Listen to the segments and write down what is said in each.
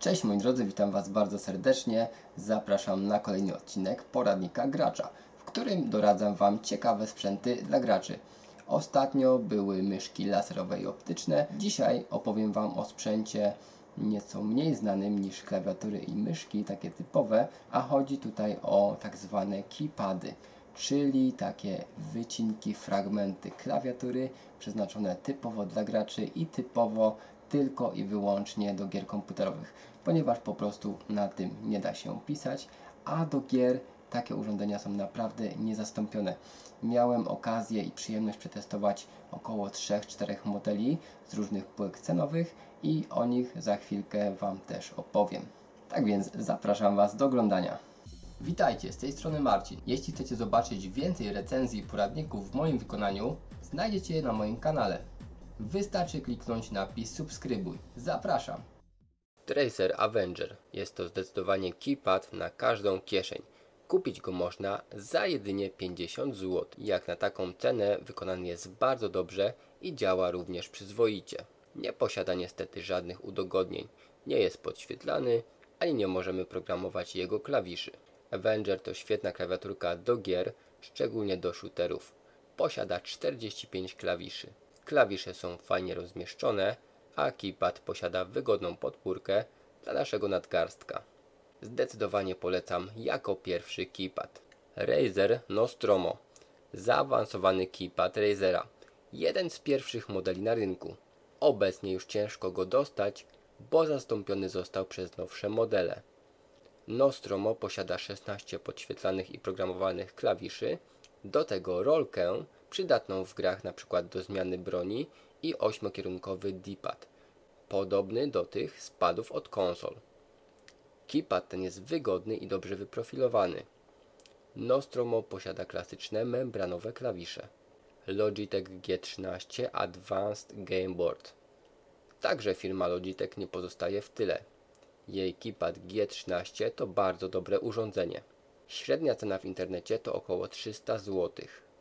Cześć moi drodzy, witam Was bardzo serdecznie. Zapraszam na kolejny odcinek poradnika gracza, w którym doradzam Wam ciekawe sprzęty dla graczy. Ostatnio były myszki laserowe i optyczne. Dzisiaj opowiem Wam o sprzęcie nieco mniej znanym niż klawiatury i myszki, takie typowe, a chodzi tutaj o tak zwane keypady, czyli takie wycinki, fragmenty klawiatury przeznaczone typowo dla graczy i typowo tylko i wyłącznie do gier komputerowych, ponieważ po prostu na tym nie da się pisać, a do gier takie urządzenia są naprawdę niezastąpione. Miałem okazję i przyjemność przetestować około 3-4 modeli z różnych półek cenowych i o nich za chwilkę Wam też opowiem. Tak więc zapraszam Was do oglądania. Witajcie, z tej strony Marcin. Jeśli chcecie zobaczyć więcej recenzji i poradników w moim wykonaniu, znajdziecie je na moim kanale. Wystarczy kliknąć napis subskrybuj. Zapraszam. Tracer Avenger jest to zdecydowanie keypad na każdą kieszeń. Kupić go można za jedynie 50 zł. Jak na taką cenę wykonany jest bardzo dobrze i działa również przyzwoicie. Nie posiada niestety żadnych udogodnień, nie jest podświetlany, ani nie możemy programować jego klawiszy. Avenger to świetna klawiaturka do gier, szczególnie do shooterów. Posiada 45 klawiszy. Klawisze są fajnie rozmieszczone, a keypad posiada wygodną podpórkę dla naszego nadgarstka. Zdecydowanie polecam jako pierwszy keypad. Razer Nostromo. Zaawansowany keypad Razera. Jeden z pierwszych modeli na rynku. Obecnie już ciężko go dostać, bo zastąpiony został przez nowsze modele. Nostromo posiada 16 podświetlanych i programowalnych klawiszy, do tego rolkę przydatną w grach np. do zmiany broni i 8-kierunkowy D-pad, podobny do tych z padów od konsol. Keypad ten jest wygodny i dobrze wyprofilowany. Nostromo posiada klasyczne membranowe klawisze. Logitech G13 Advanced Game Board. Także firma Logitech nie pozostaje w tyle. Jej keypad G13 to bardzo dobre urządzenie. Średnia cena w internecie to około 300 zł.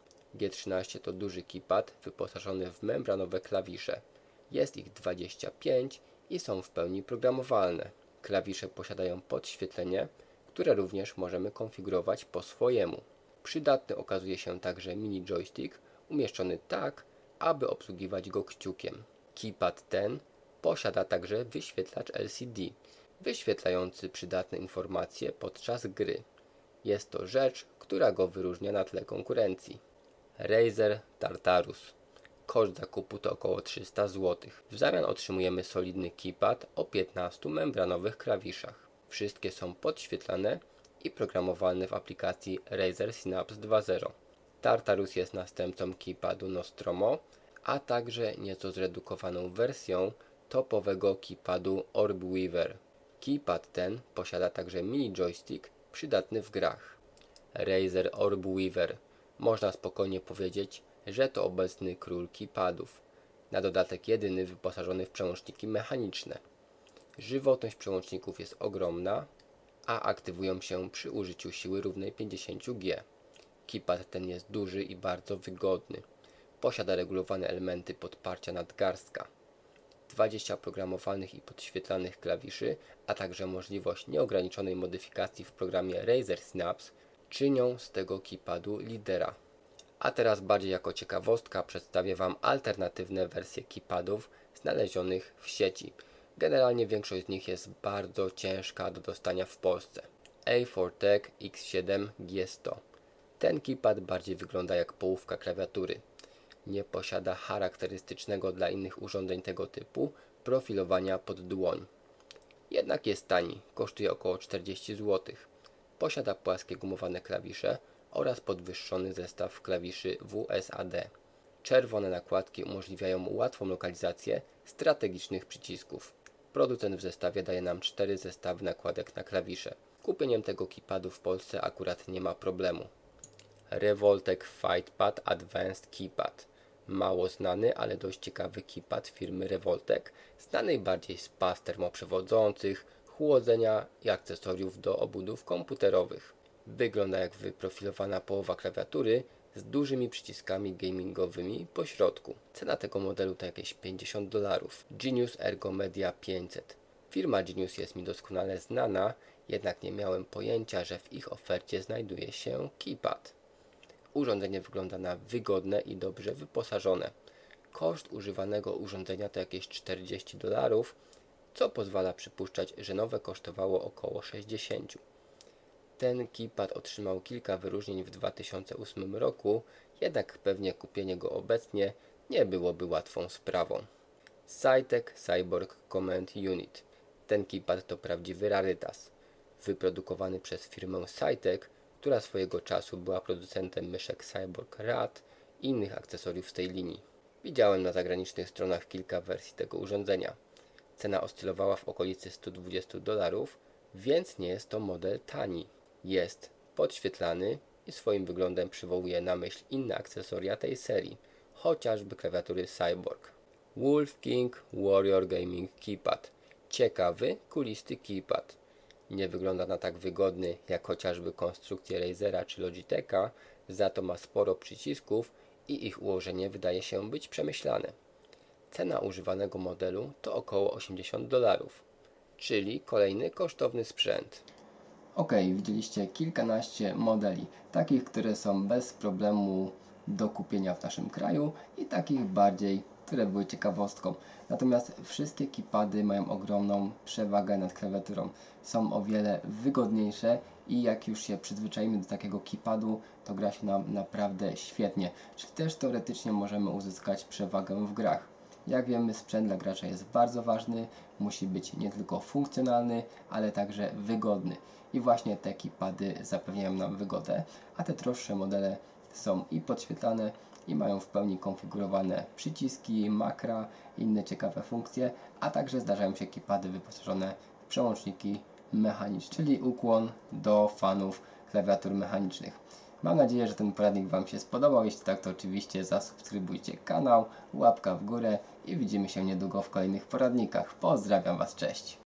G13 to duży keypad wyposażony w membranowe klawisze. Jest ich 25 i są w pełni programowalne. Klawisze posiadają podświetlenie, które również możemy konfigurować po swojemu. Przydatny okazuje się także mini joystick umieszczony tak, aby obsługiwać go kciukiem. Keypad ten posiada także wyświetlacz LCD, wyświetlający przydatne informacje podczas gry. Jest to rzecz, która go wyróżnia na tle konkurencji. Razer Tartarus. Koszt zakupu to około 300 zł. W zamian otrzymujemy solidny keypad o 15 membranowych klawiszach. Wszystkie są podświetlane i programowalne w aplikacji Razer Synapse 2.0. Tartarus jest następcą keypadu Nostromo, a także nieco zredukowaną wersją topowego keypadu Orbweaver. Keypad ten posiada także mini joystick przydatny w grach. Razer Orbweaver. Można spokojnie powiedzieć, że to obecny król keypadów. Na dodatek jedyny wyposażony w przełączniki mechaniczne. Żywotność przełączników jest ogromna, a aktywują się przy użyciu siły równej 50G. Keypad ten jest duży i bardzo wygodny. Posiada regulowane elementy podparcia nadgarstka. 20 programowalnych i podświetlanych klawiszy, a także możliwość nieograniczonej modyfikacji w programie Razer Synapse czynią z tego keypadu lidera. A teraz bardziej jako ciekawostka przedstawię Wam alternatywne wersje keypadów znalezionych w sieci. Generalnie większość z nich jest bardzo ciężka do dostania w Polsce. A4Tech X7 G100. Ten keypad bardziej wygląda jak połówka klawiatury. Nie posiada charakterystycznego dla innych urządzeń tego typu profilowania pod dłoń. Jednak jest tani, kosztuje około 40 zł. Posiada płaskie gumowane klawisze oraz podwyższony zestaw klawiszy WSAD. Czerwone nakładki umożliwiają łatwą lokalizację strategicznych przycisków. Producent w zestawie daje nam 4 zestawy nakładek na klawisze. Kupieniem tego keypadu w Polsce akurat nie ma problemu. Revoltech FightPad Advanced Keypad. Mało znany, ale dość ciekawy keypad firmy Revoltech, znanej bardziej z pas termoprzewodzących, chłodzenia i akcesoriów do obudów komputerowych. Wygląda jak wyprofilowana połowa klawiatury z dużymi przyciskami gamingowymi po środku. Cena tego modelu to jakieś $50. Genius Ergo Media 500. Firma Genius jest mi doskonale znana, jednak nie miałem pojęcia, że w ich ofercie znajduje się KeyPad. Urządzenie wygląda na wygodne i dobrze wyposażone. Koszt używanego urządzenia to jakieś $40, co pozwala przypuszczać, że nowe kosztowało około 60. Ten KeyPad otrzymał kilka wyróżnień w 2008 roku, jednak pewnie kupienie go obecnie nie byłoby łatwą sprawą. Cytec Cyborg Command Unit. Ten KeyPad to prawdziwy rarytas. Wyprodukowany przez firmę Cytec, która swojego czasu była producentem myszek Cyborg Rad i innych akcesoriów z tej linii. Widziałem na zagranicznych stronach kilka wersji tego urządzenia. Cena oscylowała w okolicy $120, więc nie jest to model tani. Jest podświetlany i swoim wyglądem przywołuje na myśl inne akcesoria tej serii, chociażby klawiatury Cyborg. Wolf King Warrior Gaming Keypad. Ciekawy, kulisty keypad. Nie wygląda na tak wygodny jak chociażby konstrukcje Razera czy Logitecha, za to ma sporo przycisków i ich ułożenie wydaje się być przemyślane. Cena używanego modelu to około $80, czyli kolejny kosztowny sprzęt. Ok, widzieliście kilkanaście modeli, takich, które są bez problemu do kupienia w naszym kraju i takich bardziej, które były ciekawostką. Natomiast wszystkie keypady mają ogromną przewagę nad klawiaturą. Są o wiele wygodniejsze i jak już się przyzwyczajimy do takiego keypadu, to gra się nam naprawdę świetnie. Czy też teoretycznie możemy uzyskać przewagę w grach. Jak wiemy, sprzęt dla gracza jest bardzo ważny, musi być nie tylko funkcjonalny, ale także wygodny. I właśnie te keypady zapewniają nam wygodę, a te droższe modele są i podświetlane, i mają w pełni konfigurowane przyciski, makra, inne ciekawe funkcje, a także zdarzają się keypady wyposażone w przełączniki mechaniczne, czyli ukłon do fanów klawiatur mechanicznych. Mam nadzieję, że ten poradnik Wam się spodobał. Jeśli tak, to oczywiście zasubskrybujcie kanał, łapka w górę i widzimy się niedługo w kolejnych poradnikach. Pozdrawiam Was, cześć!